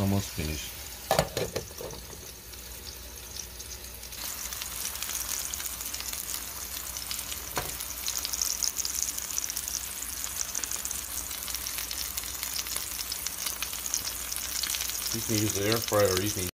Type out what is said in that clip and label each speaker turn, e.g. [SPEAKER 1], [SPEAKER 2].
[SPEAKER 1] almost finished. You can use the air fryer or you can